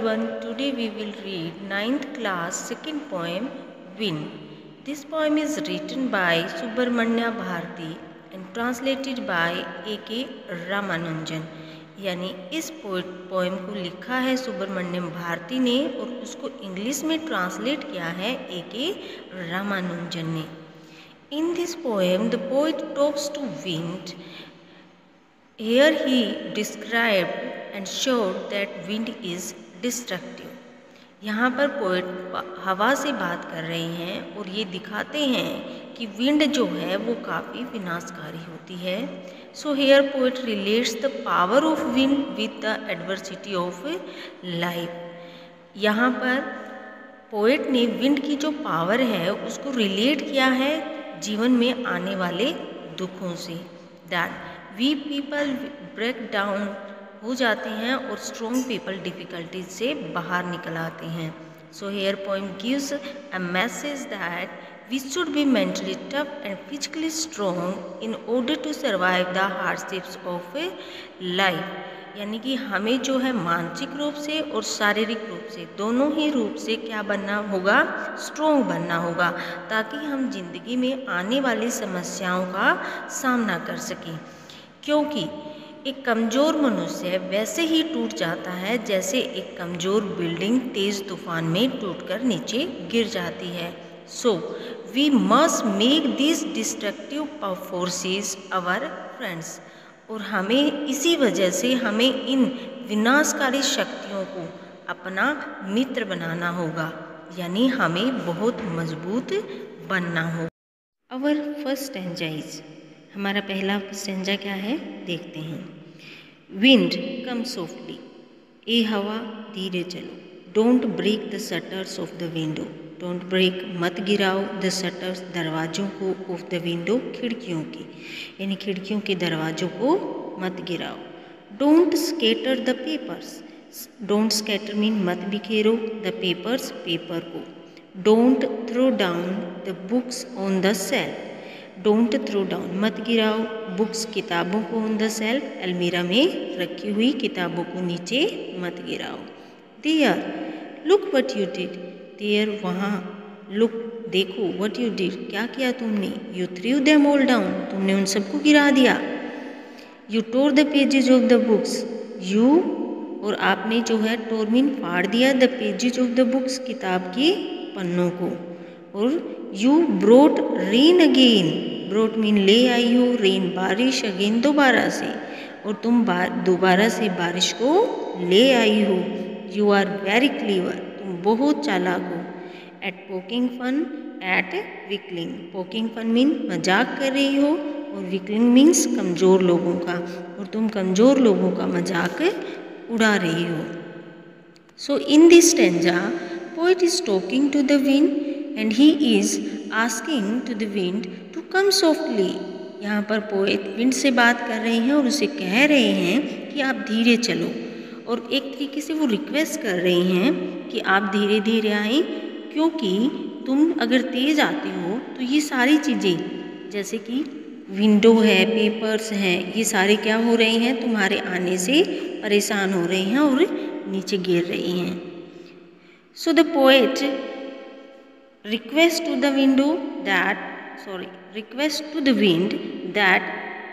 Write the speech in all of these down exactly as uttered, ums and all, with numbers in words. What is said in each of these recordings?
everyone, today we will read ninth class second poem Wind. This poem is written by Subramanya Bharati and translated by A K Ramanujan. यानी इस poem को लिखा है सुब्रमण्यम भारती ने और उसको इंग्लिश में ट्रांसलेट किया है ए के रामानुजन ने. In this poem the poet talks to wind. Here he described and showed that wind is destructive. यहाँ पर पोएट हवा से बात कर रहे हैं और ये दिखाते हैं कि विंड जो है वो काफ़ी विनाशकारी होती है. So here poet relates the power of wind with the adversity of life. यहाँ पर पोएट ने विंड की जो पावर है उसको रिलेट किया है जीवन में आने वाले दुखों से. That we people break down हो जाते हैं और स्ट्रॉन्ग पीपल डिफ़िकल्टीज से बाहर निकल आते हैं. So here poem gives a message that we should be mentally tough and physically strong in order to survive the hardships of life. यानी कि हमें जो है मानसिक रूप से और शारीरिक रूप से दोनों ही रूप से क्या बनना होगा, स्ट्रॉन्ग बनना होगा, ताकि हम जिंदगी में आने वाली समस्याओं का सामना कर सकें. क्योंकि एक कमज़ोर मनुष्य वैसे ही टूट जाता है जैसे एक कमज़ोर बिल्डिंग तेज़ तूफान में टूटकर नीचे गिर जाती है. So we must make this destructive forces our friends. और हमें इसी वजह से हमें इन विनाशकारी शक्तियों को अपना मित्र बनाना होगा, यानी हमें बहुत मजबूत बनना होगा. अवर फर्स्ट स्टैंजा इज, हमारा पहला स्टैंजा क्या है देखते हैं. विंड कम सॉफ्टली. ए हवा धीरे चलो. Don't break the shutters of the window. Don't break मत गिराओ द शटर्स दरवाज़ों को ऑफ द विंडो खिड़कियों की, यानी खिड़कियों के दरवाज़ों को मत गिराओ. Don't scatter the papers. Don't scatter mean मत बिखेरो द पेपर्स पेपर को. Don't throw down the books on the shelf. Don't throw down मत गिराओ बुक्स किताबों को ऑन द सेल्फ अलमीरा में रखी हुई किताबों को नीचे मत गिराओ. There look what you did. There वहाँ. लुक देखो. व्हाट यू डिड क्या किया तुमने. You threw them all down तुमने उन सबको गिरा दिया. You tore the pages of the books. You और आपने जो है टोर मीन फाड़ दिया the pages of the books किताब के पन्नों को. और you brought rain again. Brought mean ले आई हो. रेन बारिश. अगेन दोबारा से. और तुम दोबारा से बारिश को ले आई हो. यू आर वेरी क्लीवर तुम बहुत चालाक हो. At poking fun at weakling. Poking fun mean मजाक कर रही हो और विकलिंग मीन्स कमज़ोर लोगों का, और तुम कमज़ोर लोगों का मजाक उड़ा रही हो. So in this stanza poet is talking to the wind and he is asking to the wind to come softly. यहाँ पर पोएट विंड से बात कर रहे हैं और उसे कह रहे हैं कि आप धीरे चलो, और एक तरीके से वो रिक्वेस्ट कर रहे हैं कि आप धीरे धीरे आएँ, क्योंकि तुम अगर तेज़ आते हो तो ये सारी चीज़ें जैसे कि विंडो है, पेपर्स हैं, ये सारे क्या हो रहे हैं, तुम्हारे आने से परेशान हो रहे हैं और नीचे गिर रही हैं. So the poet request to the window that sorry request to the wind that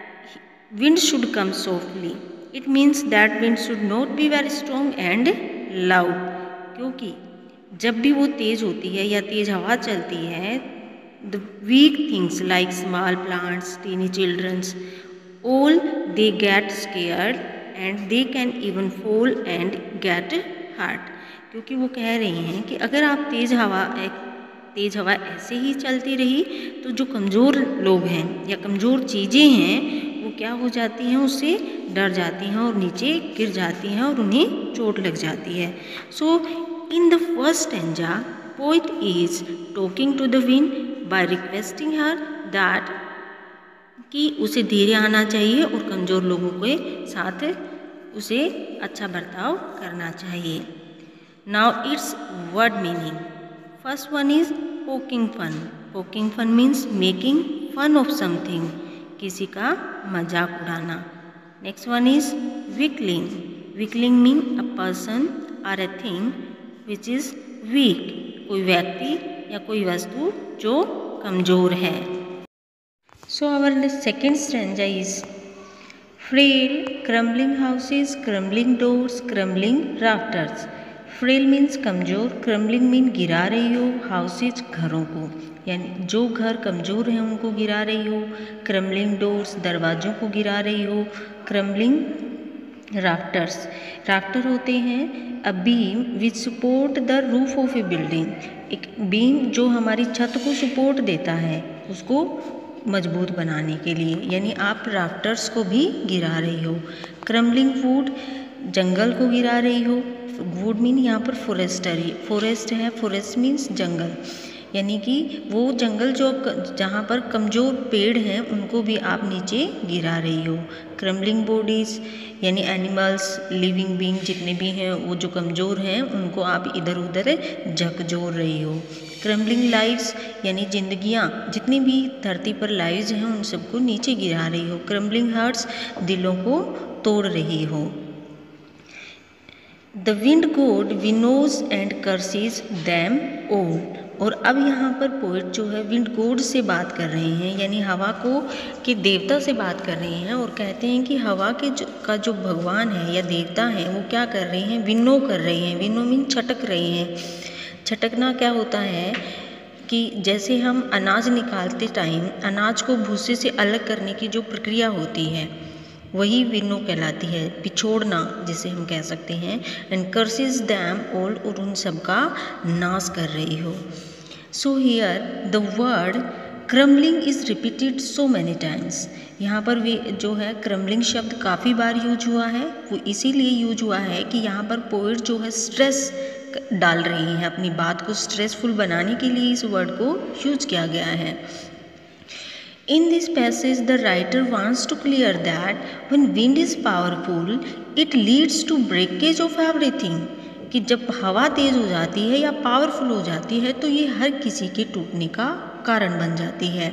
wind should come softly. It means that wind should not be very strong and loud. क्योंकि जब भी वो तेज़ होती है या तेज़ हवा चलती है, the weak things like small plants, teeny childrens, all they get scared and they can even fall and get hurt. क्योंकि वो कह रही हैं कि अगर आप तेज़ हवा एक तेज़ हवा ऐसे ही चलती रही तो जो कमज़ोर लोग हैं या कमज़ोर चीज़ें हैं वो क्या हो जाती हैं, उससे डर जाती हैं और नीचे गिर जाती हैं और उन्हें चोट लग जाती है. So in the first stanza poet is talking to the wind by requesting her that कि उसे धीरे आना चाहिए और कमज़ोर लोगों के साथ उसे अच्छा बर्ताव करना चाहिए. Now it's word meaning. First one is poking fun. Poking fun means making fun of something. किसी का मजाक उड़ाना. Next one is weakling. Weakling mean a person or a thing which is weak, कोई व्यक्ति या कोई वस्तु जो कमज़ोर है। So our second stanza is frail, crumbling houses, crumbling doors, crumbling rafters. Frail means कमज़ोर, क्रम्बलिंग मीन गिरा रही हो, हाउसेज घरों को, यानी जो घर कमज़ोर हैं उनको गिरा रही हो, क्रम्बलिंग डोर्स दरवाज़ों को गिरा रही हो, क्रम्बलिंग राफ्टर्स, राफ्टर होते हैं a beam which support the roof of a building, एक बीम जो हमारी छत को सपोर्ट देता है उसको मजबूत बनाने के लिए, यानी आप राफ्टर्स को भी गिरा रही हो। क्रम्बलिंग वुड, जंगल को गिरा रही हो, वुड मीन यहाँ पर फॉरेस्टरी, फॉरेस्ट है, फॉरेस्ट मीन्स जंगल, यानी कि वो जंगल जो जहाँ पर कमज़ोर पेड़ हैं उनको भी आप नीचे गिरा रही हो। क्रम्बलिंग बॉडीज़ यानी एनिमल्स, लिविंग बीइंग जितने भी हैं वो जो कमज़ोर हैं उनको आप इधर उधर झकझोर रही हो। क्रम्बलिंग लाइव्स यानी जिंदगियाँ, जितनी भी धरती पर लाइव्स हैं उन सबको नीचे गिरा रही हो। क्रम्बलिंग हार्ट्स, दिलों को तोड़ रही हो। The wind god winnows and curses them all, और अब यहाँ पर पोइट जो है विंड गॉड से बात कर रहे हैं, यानी हवा को के देवता से बात कर रहे हैं और कहते हैं कि हवा के जो का जो भगवान है या देवता हैं वो क्या कर रहे हैं, विनो कर रहे हैं। विनो मीन छटक रहे हैं। छटकना क्या होता है कि जैसे हम अनाज निकालते टाइम अनाज को भूसे से अलग करने की जो प्रक्रिया होती है वही विनो कहलाती है, पिछोड़ना जिसे हम कह सकते हैं। एंड कर्सेस दैम ऑल, और उन सब का नाश कर रही हो। So here the word crumbling is repeated so many times, यहाँ पर वे जो है क्रम्बलिंग शब्द काफ़ी बार यूज हुआ है। वो इसीलिए यूज हुआ है कि यहाँ पर पोइट जो है स्ट्रेस डाल रही हैं, अपनी बात को स्ट्रेसफुल बनाने के लिए इस वर्ड को यूज किया गया है। In this passage, the writer wants to clear that when wind is powerful, it leads to breakage of everything. कि जब हवा तेज हो जाती है या पावरफुल हो जाती है तो ये हर किसी के टूटने का कारण बन जाती है।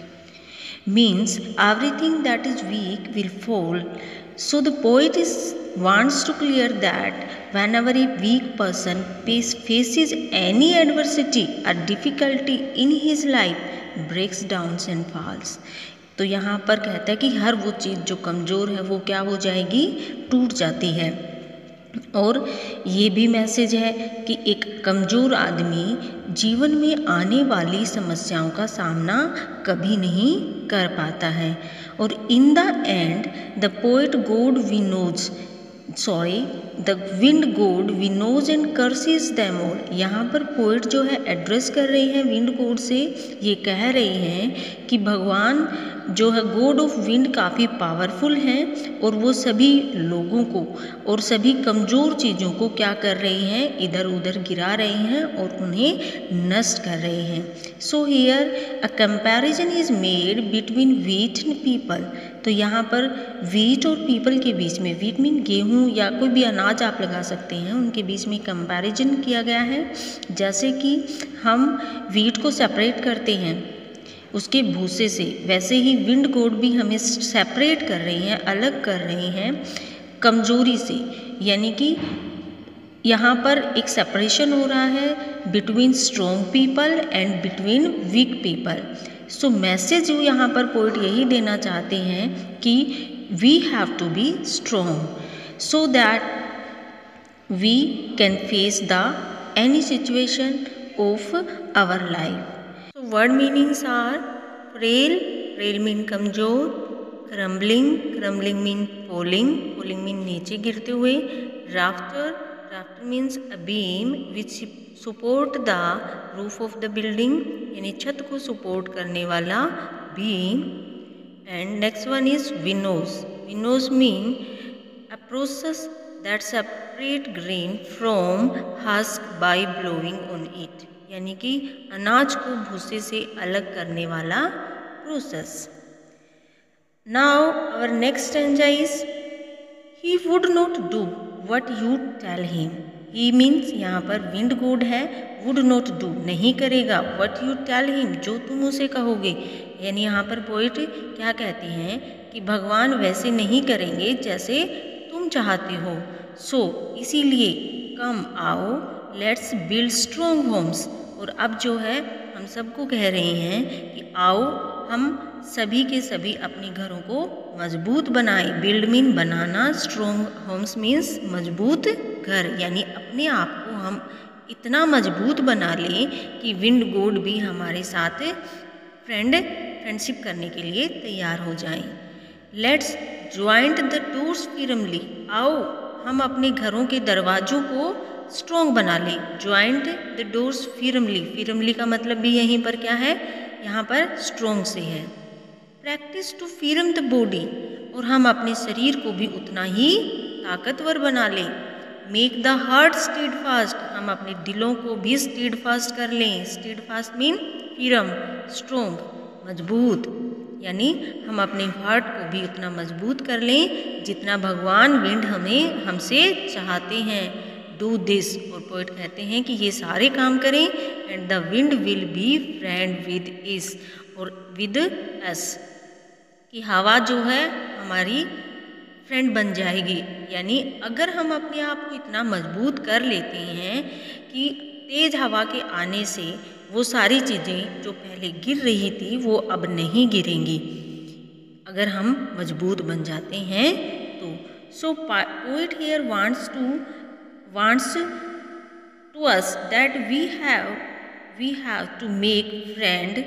Means everything that is weak will fall. So the poet is wants to clear that whenever a weak person face, faces any adversity or difficulty in his life, breaks downs and falls, तो यहाँ पर कहता है कि हर वो चीज़ जो कमज़ोर है वो क्या हो जाएगी, टूट जाती है। और ये भी मैसेज है कि एक कमज़ोर आदमी जीवन में आने वाली समस्याओं का सामना कभी नहीं कर पाता है। और in the end the poet god winnows sorry the wind god winnows and curses them all, यहाँ पर पोइट जो है एड्रेस कर रही है विंड गॉड से, ये कह रही हैं कि भगवान जो है गॉड ऑफ विंड काफ़ी पावरफुल हैं और वो सभी लोगों को और सभी कमज़ोर चीज़ों को क्या कर रही हैं, इधर उधर गिरा रही हैं और उन्हें नष्ट कर रही हैं। So here a comparison is made between wheat and people, तो यहाँ पर व्हीट और पीपल के बीच में, व्हीट मीन गेहूँ या कोई भी अनाज आप लगा सकते हैं, उनके बीच में कंपैरिजन किया गया है। जैसे कि हम व्हीट को सेपरेट करते हैं उसके भूसे से, वैसे ही विंड गॉड भी हमें सेपरेट कर रही हैं, अलग कर रही हैं कमज़ोरी से, यानी कि यहाँ पर एक सेपरेशन हो रहा है between strong people and between weak people. So message जो यहाँ पर पोइट यही देना चाहते हैं कि we have to be strong so that we can face the any situation of our life. So word meanings are frail, frail mean कमज़ोर, crumbling, crumbling mean falling, falling mean नीचे गिरते हुए, rafter, rafter means a beam which support the roof of the building, यानी छत को support करने वाला beam, and next one is winnows, winnows mean a process that separate grain from husk by blowing on it, यानी कि अनाज को भूसे से अलग करने वाला process. Now our next stanza is he would not do what you tell him. He means यहाँ पर विंड गॉड है, वुड नॉट डू नहीं करेगा, व्हाट यू टेल हिम जो तुम उसे कहोगे, यानी यहाँ पर पोइट क्या कहती हैं कि भगवान वैसे नहीं करेंगे जैसे तुम चाहते हो। सो so, इसीलिए कम आओ लेट्स बिल्ड स्ट्रॉन्ग होम्स। और अब जो है हम सबको कह रहे हैं कि आओ हम सभी के सभी अपने घरों को मजबूत बनाएं। बिल्ड मीन बनाना, स्ट्रॉन्ग होम्स मीन्स मजबूत घर, यानी अपने आप को हम इतना मजबूत बना लें कि विंड गॉड भी हमारे साथ फ्रेंड फ्रेंडशिप करने के लिए तैयार हो जाएं। Let's joint the doors firmly. आओ हम अपने घरों के दरवाजों को स्ट्रॉन्ग बना लें। Joint the doors firmly, firmly का मतलब भी यहीं पर क्या है, यहाँ पर स्ट्रॉन्ग से है। Practice to firm the body, और हम अपने शरीर को भी उतना ही ताकतवर बना लें। Make the heart steadfast, हम अपने दिलों को भी स्टीड फास्ट कर लें। Steadfast mean firm, strong, मजबूत, यानी हम अपने हार्ट को भी उतना मजबूत कर लें जितना भगवान विंड हमें हमसे चाहते हैं। डू दिस, और पोइट कहते हैं कि ये सारे काम करें and the wind will be friend with us, और विद अस, कि हवा जो है हमारी फ्रेंड बन जाएगी। यानी अगर हम अपने आप को इतना मजबूत कर लेते हैं कि तेज हवा के आने से वो सारी चीज़ें जो पहले गिर रही थी वो अब नहीं गिरेंगी, अगर हम मजबूत बन जाते हैं तो। So poet here wants to wants to us that we have we have to make friend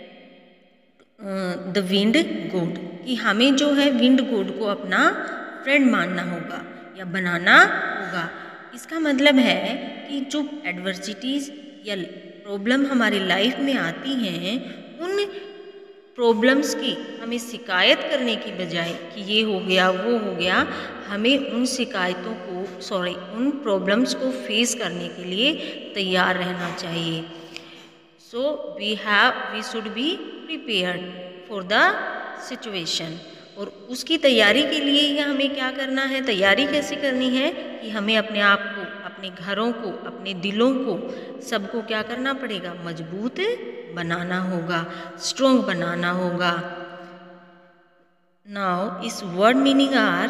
the wind god, कि हमें जो है विंड गॉड को अपना फ्रेंड मानना होगा या बनाना होगा। इसका मतलब है कि जो एडवर्सिटीज़ या प्रॉब्लम हमारी लाइफ में आती हैं, उन प्रॉब्लम्स की हमें शिकायत करने की बजाय कि ये हो गया वो हो गया, हमें उन शिकायतों को सॉरी उन प्रॉब्लम्स को फेस करने के लिए तैयार रहना चाहिए। So we have we should be prepared for the situation, और उसकी तैयारी के लिए ही हमें क्या करना है, तैयारी कैसे करनी है कि हमें अपने आप को, अपने घरों को, अपने दिलों को, सबको क्या करना पड़ेगा, मजबूत बनाना होगा, स्ट्रॉन्ग बनाना होगा। Now is word meaning are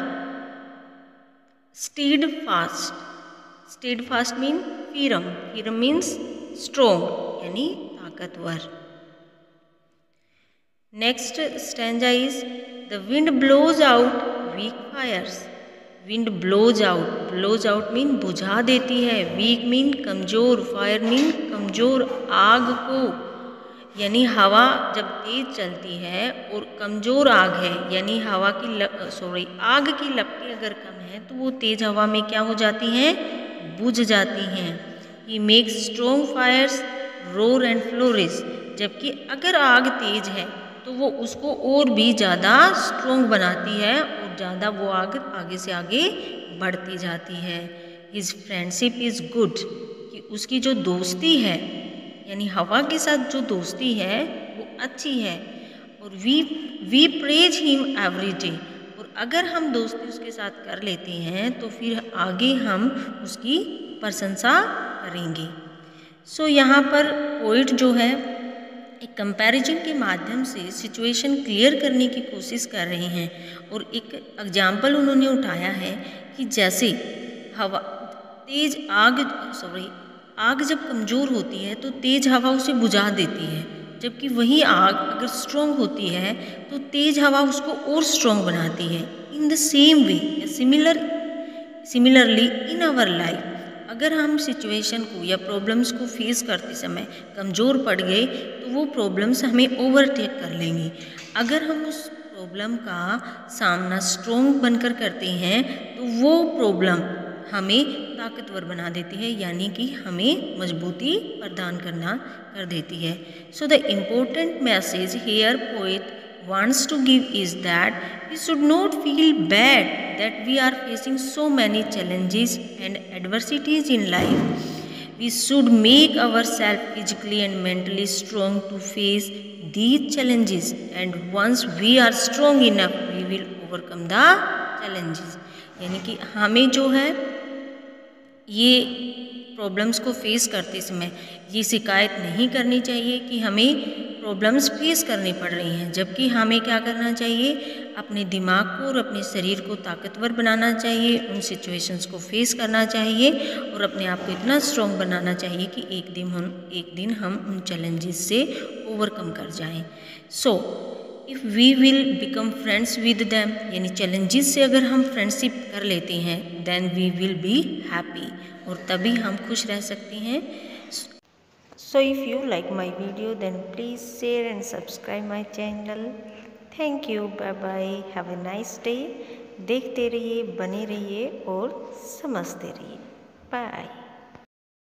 steadfast, steadfast mean firm, firm means strong यानी ताकतवर। Next stanza is the wind blows out weak fires. Wind blows out, blows out mean बुझा देती है, वीक मीन कमज़ोर, fire mean कमज़ोर आग को, यानी हवा जब तेज चलती है और कमज़ोर आग है, यानी हवा की सॉरी आग की लपटें अगर कम है तो वो तेज हवा में क्या हो जाती हैं, बुझ जाती हैं। He makes strong fires roar and flourish, जबकि अगर आग तेज है तो वो उसको और भी ज़्यादा स्ट्रॉन्ग बनाती है और ज़्यादा वो आग आगे से आगे बढ़ती जाती है। हिज फ्रेंडशिप इज़ गुड, कि उसकी जो दोस्ती है यानी हवा के साथ जो दोस्ती है वो अच्छी है। और we we praise him every day, और अगर हम दोस्ती उसके साथ कर लेते हैं तो फिर आगे हम उसकी प्रशंसा करेंगे। सो so, यहाँ पर पोइट जो है एक कंपैरिजन के माध्यम से सिचुएशन क्लियर करने की कोशिश कर रहे हैं, और एक एग्जाम्पल उन्होंने उठाया है कि जैसे हवा तेज आग सॉरी आग जब कमज़ोर होती है तो तेज हवा उसे बुझा देती है, जबकि वही आग अगर स्ट्रॉन्ग होती है तो तेज हवा उसको और स्ट्रॉन्ग बनाती है। In the same way similar similarly in our life, अगर हम सिचुएशन को या प्रॉब्लम्स को फेस करते समय कमज़ोर पड़ गए तो वो प्रॉब्लम्स हमें ओवरटेक कर लेंगी। अगर हम उस प्रॉब्लम का सामना स्ट्रॉन्ग बनकर करते हैं तो वो प्रॉब्लम हमें ताकतवर बना देती है, यानी कि हमें मजबूती प्रदान करना कर देती है। So the important message here poet wants to give is that we should not feel bad that we are facing so many challenges and adversities in life. We should make ourselves physically and mentally strong to face these challenges, and once we are strong enough we will overcome the challenges. यानी कि हमें जो है ये problems को face करते समय ये शिकायत नहीं करनी चाहिए कि हमें प्रॉब्लम्स फेस करनी पड़ रही हैं, जबकि हमें क्या करना चाहिए, अपने दिमाग को और अपने शरीर को ताकतवर बनाना चाहिए, उन सिचुएशंस को फेस करना चाहिए और अपने आप को इतना स्ट्रॉन्ग बनाना चाहिए कि एक दिन हम एक दिन हम उन चैलेंजेस से ओवरकम कर जाएं। So if we will become friends with them, यानी चैलेंजेस से अगर हम फ्रेंडशिप कर लेते हैं, then we will be happy, और तभी हम खुश रह सकते हैं। So if you like my video, then please share and subscribe my channel. Thank you. Bye bye. Have a nice day. देखते रहिए, बने रहिए और समझते रहिए। बाय।